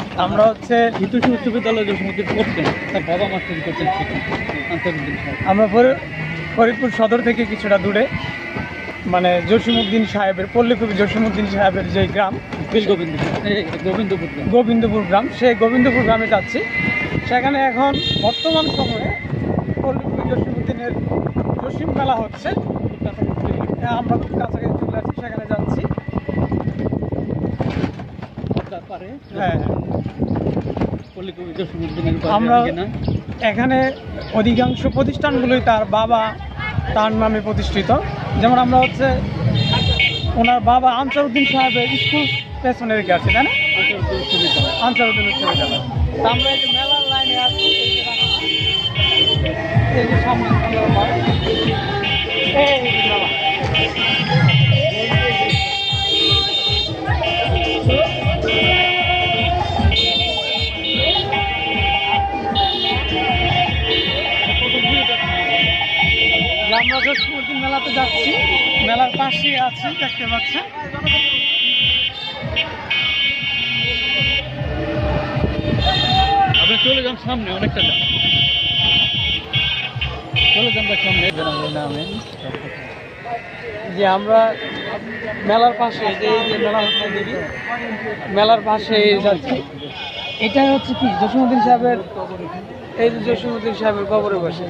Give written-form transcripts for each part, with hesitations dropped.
আমরা হচ্ছে ভিতসী উচ্চ বিদ্যালয় জসীমউদ্দিন পড়তেন, তার বাবা মাস্টারি করতেন সেখানে আনসারউদ্দিন সাহেব। আমরা ফরিদপুর সদর থেকে কিছুটা দূরে, মানে জসীমউদ্দিন সাহেবের, পল্লীকবি জসীমউদ্দিন সাহেবের যে গ্রাম গোবিন্দপুর গ্রাম, সেই গোবিন্দপুর গ্রামে যাচ্ছি। সেখানে এখন বর্তমান সময়ে পল্লীকবি জসীমউদ্দিনের জসীম মেলা হচ্ছে। আমরা খুব কাছাকাছি চলে আসছি, সেখানে যাচ্ছি। হ্যাঁ, আমরা এখানে অধিকাংশ প্রতিষ্ঠানগুলোই তার বাবা তার নামে প্রতিষ্ঠিত। যেমন আমরা হচ্ছে ওনার বাবা আনসারউদ্দিন সাহেবের স্কুল পেছনে রেখে আছি, তাই না? আনসারউদ্দিন বিশ্ববিদ্যালয়। তা আমরা এই যে মেলার লাইনে আছি, এই যে সামনে মেলা। আমরা জসীমউদ্দিন মেলাতে যাচ্ছি, মেলার পাশেই আছি, দেখতে পাচ্ছেন। আপনি চলে যান সামনে, অনেকটা যান, চলে যান সামনে। যে আমরা মেলার পাশে, যে এই যে মেলা হচ্ছে, দেখি মেলার পাশে যাচ্ছি। এটা হচ্ছে কি জসীমউদ্দিন সাহেবের, এই যে জসীমউদ্দিন সাহেবের কবরের পাশে।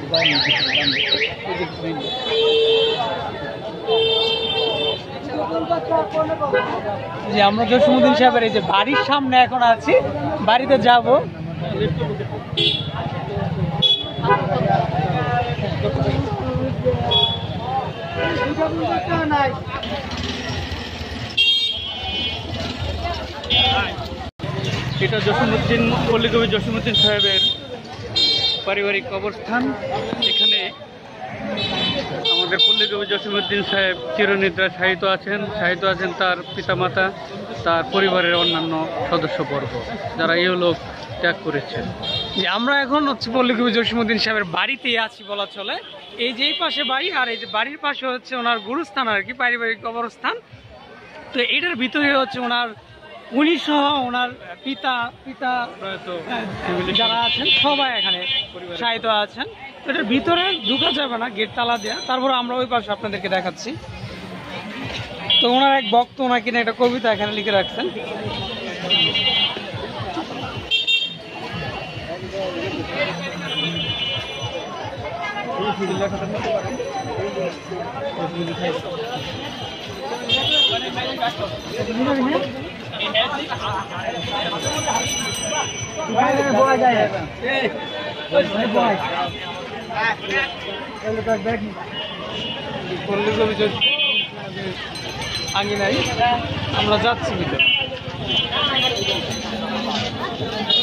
যে আমরা জসীমউদ্দিন সাহেবের এই যে বাড়ির সামনে এখন আছি, বাড়িতে যাব। এটা জসীমউদ্দিন, পল্লীকবি জসীমউদ্দিন সাহেবের পারিবারিক কবরস্থান। এখানে আমাদের পল্লীকবি জসীমউদ্দিন সাহেব চিরনিদ্রায় শায়িত আছেন তার পিতামাতা, তার পরিবারের অন্যান্য সদস্যবর্গ, যারা ইহলোক ত্যাগ করেছেন। আমরা এখন হচ্ছে পল্লীকবি জসীমউদ্দিন সাহেবের বাড়িতেই আছি বলা চলে। এই যে পাশে বাড়ি, আর এই যে বাড়ির পাশে হচ্ছে ওনার গুরুস্থান আর কি, পারিবারিক কবরস্থান। তো এটার ভিতরে হচ্ছে উনি সহ ওনার পিতা যারা আছেন সবাই এখানে শায়িত আছেন। তো এটার ভিতরে ঢুকা যাবে না, গেট তালা দেওয়া। তারপর আমরা ওই পাশে আপনাদেরকে দেখাচ্ছি। তো ওনার এক ভক্ত ওনাকে নিয়ে একটা কবিতা এখানে লিখে রাখছেন। আঙ্গিনাই আমরা যাচ্ছি ভিতরে।